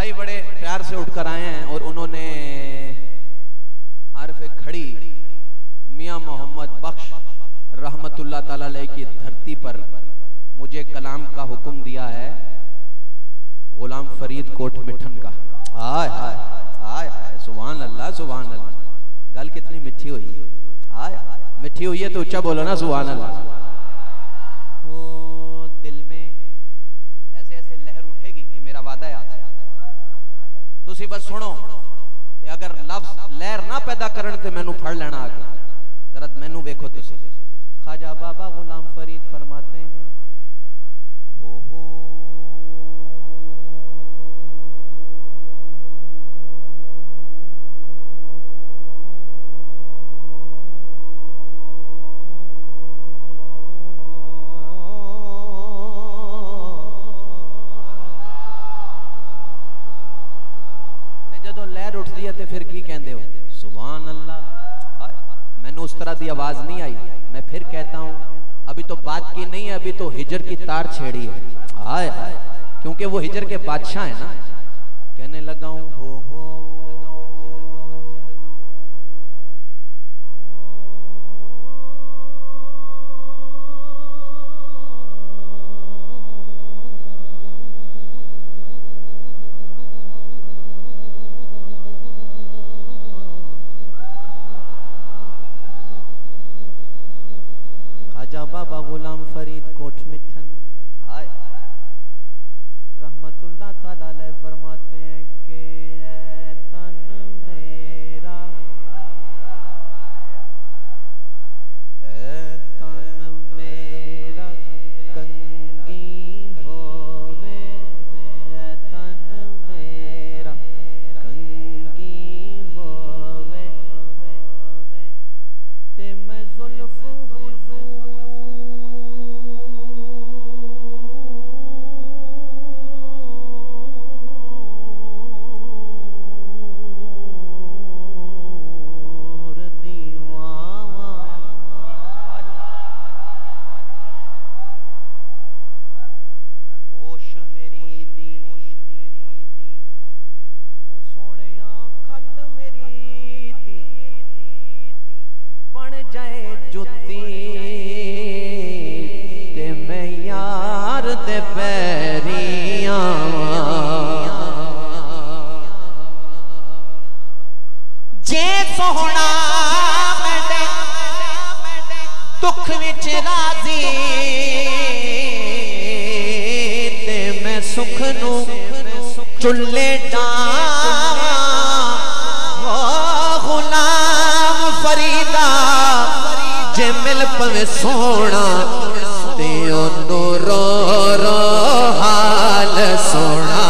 भाई बड़े प्यार से उठकर आए हैं और उन्होंने आरफ़े खड़ी मियां मोहम्मद बख्श रहमतुल्लाह ताला अलैह की धरती पर मुझे कलाम का हुक्म दिया है, गुलाम फरीद कोट मिठन का। हाय हाय हाय हाय, सुभान अल्लाह सुभान अल्लाह। गल कितनी मिठी हुई है, हाय मिठी हुई है तो ऊंचा बोलो ना सुभान अल्लाह। वो दिल में ऐसे ऐसे लहर उठेगी, ये मेरा वादा है आपसे। तुसी बस सुनो, अगर लफ्ज लहर ना पैदा करन ते मैनू फड़ लेना आके, जरा मैनू वेखो तुसी। ख्वाजा बाबा गुलाम फरीद फरमाते हैं, हो जो लहर उठती है तो फिर की कहते हो सुभान अल्लाह। मैंने उस तरह की आवाज नहीं आई, मैं फिर कहता हूं, अभी तो बात की नहीं है, अभी तो हिजर की तार छेड़ी है। हाय हाय, क्योंकि वो हिजर के बादशाह है ना। कहने लगा हूं हो ख्वाजा बाबा गुलाम फरीद कोट मिठन हाय रहमतुल्लाह ताला अलैह फरमाते हैं कि ऐ तन मेरा, ऐ तन मेरा कंगी होवे, ऐ तन मेरा कंगी होवे, ते मैं जुल्फ जुती ते मैं यार दे पैरियां, जे सोहना मेरे दुख विच राजी ते मैं सुख नू चुल्ले डावां। गुलाम फरीदा जे मिल पवे सोना ते ओनू रो रो हाल सोना,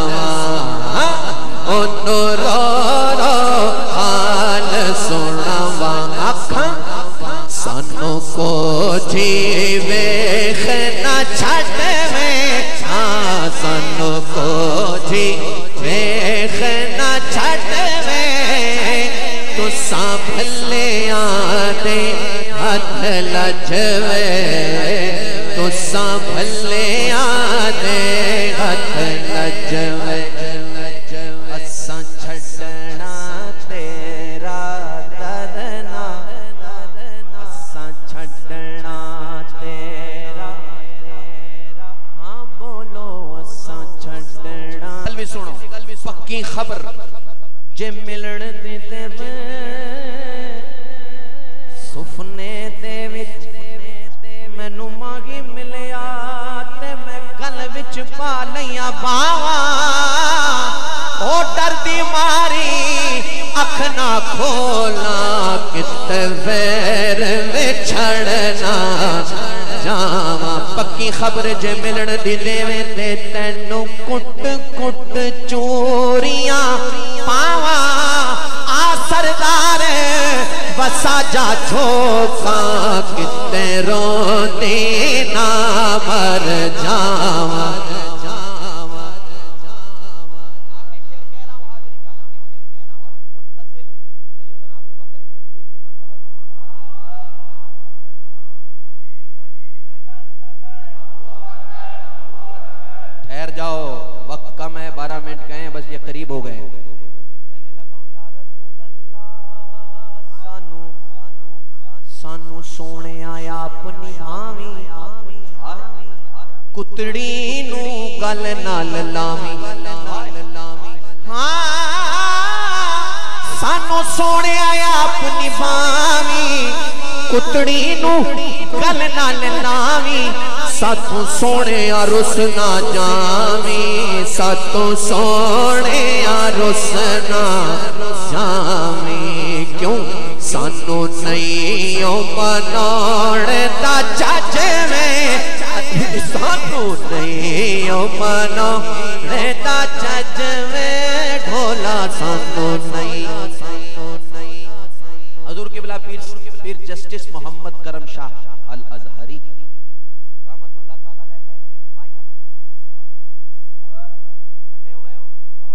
ओनू रो रो हाल सोना। आखां सानू को जीवे ना छड़वे, हाँ सानू को जीवे ना छड़वे, तुसा भले आदे हथ लजवे, तुसा भले आदे हथ लजवे। असां छड़ना तेरा दरना, असां छड़ना तेरा, हाँ बोलो असां छड़ना। गल भी सुनो, पक्की खबर जे मिलन दे देवे सुफने दे विच मैनू माही मिलिया ते मैं गल विच पा लिया बावा। ओ डरदी मारी अख ना खोला, किते वैर में छड़ना जावा। पक्की खबर जे मिलन दी देवे ते तैनू कुट कुट चोरियां पावा। आ सरदार बसा जा छोका, किते रोंदी ना मर जावा। ठहर जाओ, वक्त कम है, 12 मिनट कुतड़ी नू गल नाल लावी। सानू सोने अपनी बावी कुतड़ी नू गल नाल लावी। सातों सोने रुस ना जावी, सातों सोने रुस ना जावी। क्यों सानू नहीं मनाने दा चज में, सानू नहीं मनाने दा चज में ढोला सानू नहीं। हजूर क़िबला पीर जस्टिस मोहम्मद करम शाह अल अजहरी रहमतुल्लाह ताला अलैह का एक माया। ठंडे हो गए हो,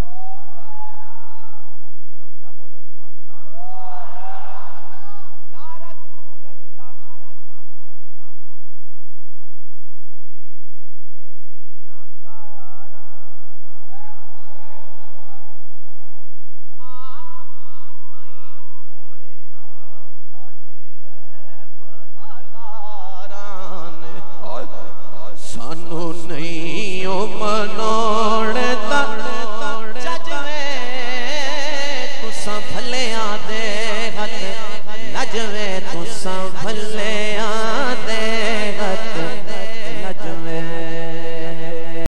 जरा ऊंचा बोलो सुभान अल्लाह। या रसूल अल्लाह कोई दिल दिया तारा सानू नहीं मनाने दा चज में तुसा भले आदे हथ लजवे तुसा भले